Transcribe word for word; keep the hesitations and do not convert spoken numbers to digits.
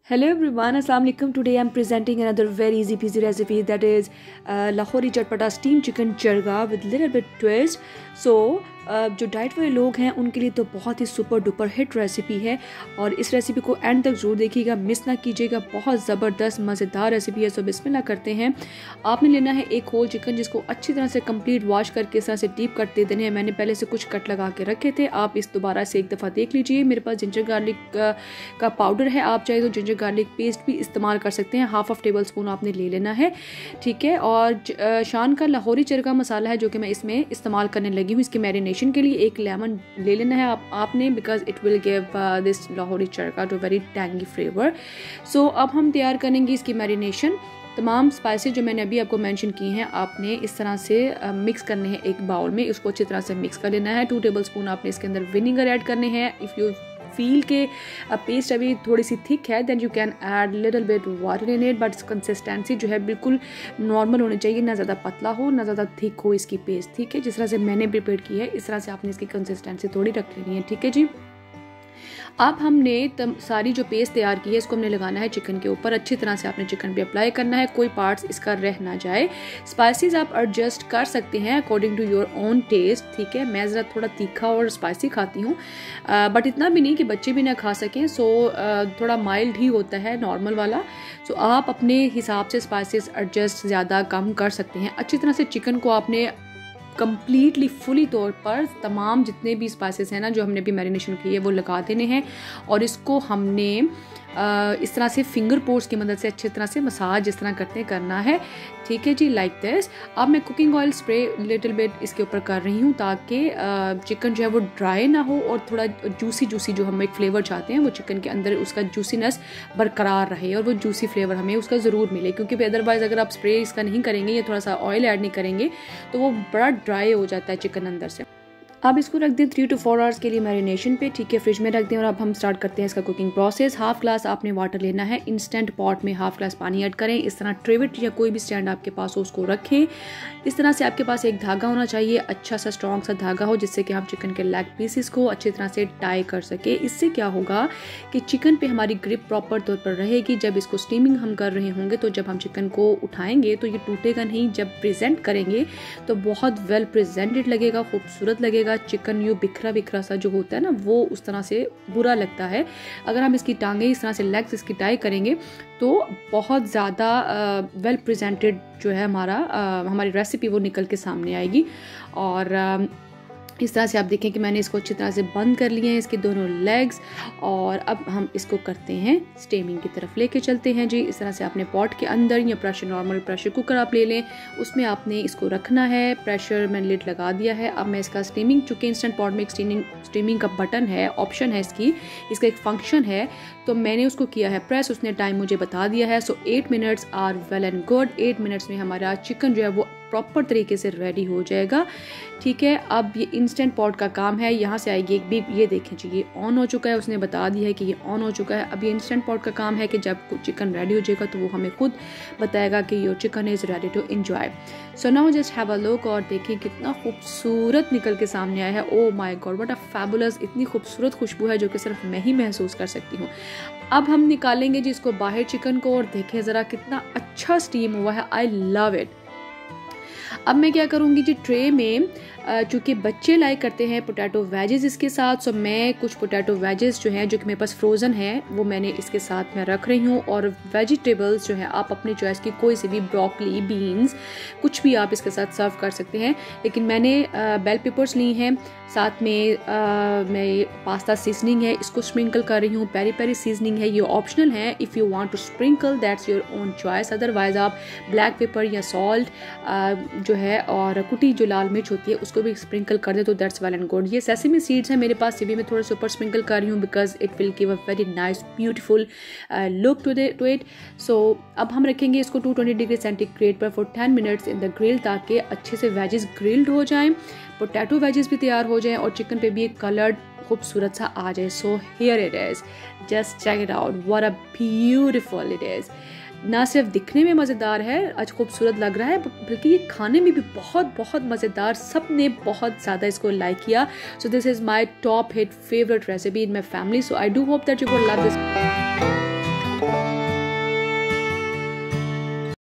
Hello everyone, Assalamu alaikum. Today I'm presenting another very easy peasy recipe, that is uh, Lahori Chatpata steamed chicken charga with little bit twist. So uh, जो diet वाले लोग हैं उनके लिए तो बहुत ही सुपर डुपर हिट रेसिपी है और इस रेसिपी को एंड तक ज़रूर देखिएगा, मिस ना कीजिएगा। बहुत ज़बरदस्त मज़ेदार रेसिपी है। सो बिस्मिल्लाह करते हैं। आपने लेना है एक होल चिकन जिसको अच्छी तरह से कंप्लीट वॉश करके इस तरह से डीप कट दे देने हैं। मैंने पहले से कुछ कट लगा के रखे थे, आप इस दोबारा से एक दफ़ा देख लीजिए। मेरे पास जिंजर गार्लिक का, का पाउडर है, आप चाहे तो जिंजर गार्लिक पेस्ट भी इस्तेमाल कर सकते हैं। हाफ ऑफ टेबल स्पून आपने ले लेना है, ठीक है। और शान का लाहौरी चरगा मसाला है जो कि मैं इसमें इस्तेमाल करने लगी हूँ इसकी मैरिनेशन के लिए। एक लेमन ले लेना है आप आपने, because it will give this Lahori chargha to very tangy flavour. So अब हम तैयार करेंगे इसकी मैरिनेशन। तमाम स्पाइसेस जो मैंने अभी आपको मेंशन की हैं आपने इस तरह से मिक्स करने हैं एक बाउल में, इसको अच्छी तरह से मिक्स कर लेना है। टू टेबल स्पून आपने इसके अंदर विनीगर ऐड करने हैं। इफ़ यू फील के पेस्ट अभी थोड़ी सी थिक है then you can add little bit water in it, but consistency जो है बिल्कुल नॉर्मल होनी चाहिए, ना ज़्यादा पतला हो ना ज़्यादा थिक हो इसकी पेस्ट, ठीक है। जिस तरह से मैंने प्रिपेयर की है इस तरह से आपने इसकी कंसिस्टेंसी थोड़ी रख लेनी है, ठीक है जी। अब हमने तम, सारी जो पेस्ट तैयार की है इसको हमने लगाना है चिकन के ऊपर। अच्छी तरह से आपने चिकन पे अप्लाई करना है, कोई पार्ट्स इसका रह ना जाए। स्पाइसेस आप एडजस्ट कर सकते हैं according to your own taste, ठीक है। मैं ज़रा थोड़ा तीखा और स्पाइसी खाती हूँ, बट इतना भी नहीं कि बच्चे भी ना खा सकें। सो थोड़ा माइल्ड ही होता है नॉर्मल वाला। सो आप अपने हिसाब से स्पाइसेस एडजस्ट ज़्यादा कम कर सकते हैं। अच्छी तरह से चिकन को आपने कंप्लीटली फुली तौर पर तमाम जितने भी स्पाइसेस हैं ना जो हमने भी मैरिनेशन की है वो लगा देने हैं और इसको हमने आ, इस तरह से फिंगर पोर्ट्स की मदद से अच्छी तरह से मसाज जिस तरह करते हैं करना है, ठीक है जी, लाइक दिस। अब मैं cooking oil spray little bit इसके ऊपर कर रही हूँ ताकि चिकन जो है वो ड्राई ना हो और थोड़ा जूसी जूसी जो हम एक फ्लेवर चाहते हैं वो चिकन के अंदर उसका जूसीनेस बरकरार रहे और वो जूसी फ्लेवर हमें उसका ज़रूर मिले, क्योंकि अदरवाइज़ अगर आप स्प्रे इसका नहीं करेंगे या थोड़ा सा ऑयल ऐड नहीं करेंगे तो वो बड़ा ड्राई हो जाता है चिकन अंदर से। अब इसको रख दें थ्री टू फोर आवर्स के लिए मैरिनेशन पे, ठीक है, फ्रिज में रख दें। और अब हम स्टार्ट करते हैं इसका कुकिंग प्रोसेस। हाफ ग्लास आपने वाटर लेना है, इंस्टेंट पॉट में हाफ ग्लास पानी ऐड करें। इस तरह ट्रिवेट या कोई भी स्टैंड आपके पास हो उसको रखें। इस तरह से आपके पास एक धागा होना चाहिए, अच्छा सा स्ट्रॉन्ग सा धागा हो जिससे कि हम चिकन के लेग पीसेस को अच्छी तरह से टाई कर सके। इससे क्या होगा कि चिकन पे हमारी ग्रिप प्रॉपर तौर पर रहेगी। जब इसको स्टीमिंग हम कर रहे होंगे तो जब हम चिकन को उठाएंगे तो ये टूटेगा नहीं। जब प्रेजेंट करेंगे तो बहुत वेल प्रेजेंटेड लगेगा, खूबसूरत लगेगा। चिकन यू बिखरा बिखरा सा जो होता है ना वो उस तरह से बुरा लगता है। अगर हम इसकी टांगें इस तरह से लेग्स इसकी टाई करेंगे तो बहुत ज़्यादा वेल प्रेजेंटेड जो है हमारा आ, हमारी रेसिपी वो निकल के सामने आएगी। और आ, इस तरह से आप देखें कि मैंने इसको अच्छी तरह से बंद कर लिए हैं इसके दोनों लेग्स। और अब हम इसको करते हैं स्टीमिंग की तरफ लेके चलते हैं जी। इस तरह से आपने पॉट के अंदर या प्रेशर नॉर्मल प्रेशर कुकर आप ले लें, उसमें आपने इसको रखना है। प्रेशर मैंने लिड लगा दिया है। अब मैं इसका स्टीमिंग, चूँकि इंस्टेंट पॉट में एक स्टीमिंग स्टीमिंग का बटन है, ऑप्शन है इसकी, इसका एक फंक्शन है, तो मैंने उसको किया है प्रेस। उसने टाइम मुझे बता दिया है। So eight minutes are well and good. Eight minutes में हमारा चिकन जो है वो प्रॉपर तरीके से रेडी हो जाएगा, ठीक है। अब ये इंस्टेंट पॉट का काम है, यहाँ से आएगी एक बीप, ये देखें जी ये ऑन हो चुका है, उसने बता दिया है कि ये ऑन हो चुका है। अब ये इंस्टेंट पॉट का काम है कि जब चिकन रेडी हो जाएगा तो वो हमें खुद बताएगा कि your chicken is ready to enjoy. So now just have a look और देखें कितना खूबसूरत निकल के सामने आया है। Oh my god what a fabulous, इतनी खूबसूरत खुशबू है जो कि सिर्फ मैं ही महसूस कर सकती हूँ। अब हम निकालेंगे जी इसको बाहर चिकन को और देखें ज़रा कितना अच्छा स्टीम हुआ है। I love it. अब मैं क्या करूँगी जी, ट्रे में चूँकि बच्चे लाइक करते हैं पोटैटो वेजेस इसके साथ, सो मैं कुछ पोटैटो वेजेस जो हैं जो कि मेरे पास फ्रोज़न है वो मैंने इसके साथ में रख रही हूँ। और वेजिटेबल्स जो है आप अपनी चॉइस की कोई सी भी, ब्रोकली, बीन्स, कुछ भी आप इसके साथ सर्व कर सकते हैं। लेकिन मैंने बेल पेपर्स ली हैं, साथ में आ, मैं पास्ता सीजनिंग है इसको स्प्रिंकल कर रही हूँ। पेरी पेरी सीजनिंग है, ये ऑप्शनल है। If you want to sprinkle that's your own choice, otherwise आप ब्लैक पेपर या सॉल्ट जो है और कुटी जो लाल मिर्च होती है उसको भी स्प्रिंकल कर दे तो दैट्स वेल एंड गुड। ये सेसमी सीड्स हैं मेरे पास, ये भी मैं थोड़ा सा ऊपर स्प्रिंकल कर रही हूँ because it will give a very nice beautiful look to to it. So अब हम रखेंगे इसको टू ट्वेंटी डिग्री सेंटीग्रेड पर for ten minutes in the grill ताकि अच्छे से वेजेस ग्रिल्ड हो जाएं, पोटैटो वेजेस भी तैयार हो जाएं और चिकन पे भी एक कलर्ड खूबसूरत सा आ जाए। So here it is, just check it out, what a beautiful it is. ना सिर्फ दिखने में मज़ेदार है, आज खूबसूरत लग रहा है, बल्कि ये खाने में भी बहुत बहुत मज़ेदार, सब ने बहुत ज़्यादा इसको लाइक किया। So this is my top hit favourite recipe in my family. So I do hope that you will love this.